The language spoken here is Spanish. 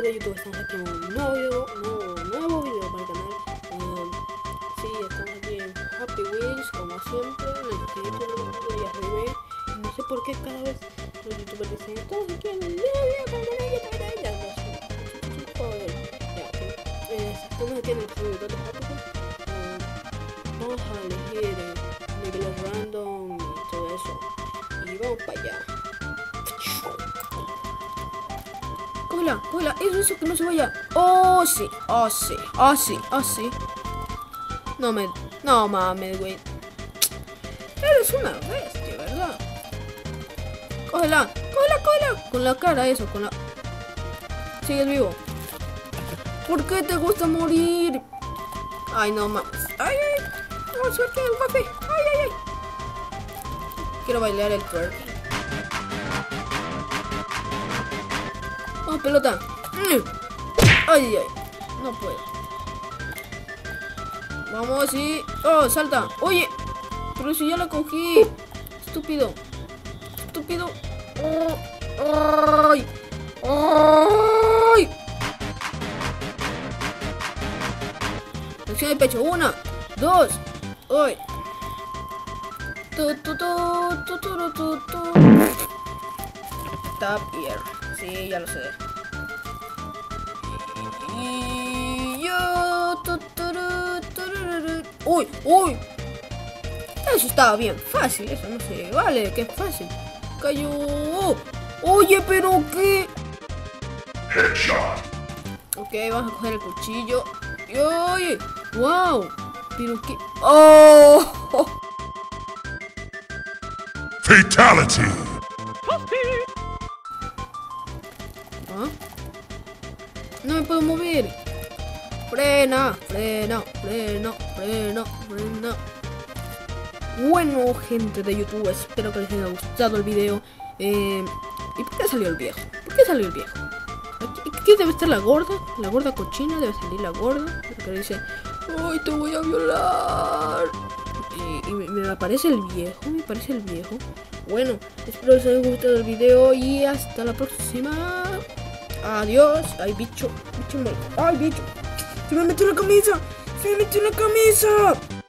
de YouTube, estamos aquí en un nuevo video para el canal. Sí, estamos aquí en Happy Wheels, como siempre, en el que YouTube ya arriba. No sé por qué cada vez los youtubers dicen, estamos aquí en un video para el canal, estamos aquí en el servidor de Happy Wheels. Vamos a elegir niveles random y todo eso. Y vamos para allá. Cógela, eso, que no se vaya. Oh, sí. No mames, güey. Eres una bestia, ¿verdad? Cógela. Con la cara, eso, con la... Sigues vivo. ¿Por qué te gusta morir? Ay, no mames. Ay. No, suerte, papi. Ay. Quiero bailar el twerk. Oh, pelota. Ay. No puedo. Vamos, sí. Oh, salta. Oye. Pero si ya la cogí. Estúpido. Ay. Acción de pecho. 1, 2. Ay. Tap here. Sí, ya lo sé. Y yo. Uy. Eso estaba bien fácil. Eso no se vale. Qué fácil. Cayó. Oye, pero qué. Headshot. Ok, vamos a coger el cuchillo. Y oye. Wow. Pero qué. Oh. Fatality. ¿Ah? No me puedo mover. Frena. Bueno, gente de YouTube, espero que les haya gustado el video. ¿Y por qué salió el viejo? Aquí debe estar la gorda cochina, debe salir la gorda, porque dice, ¡ay, te voy a violar! Y me aparece el viejo. Bueno, espero que les haya gustado el video y hasta la próxima. Adiós. Ay, bicho. Ay, bicho. Se me metió la camisa.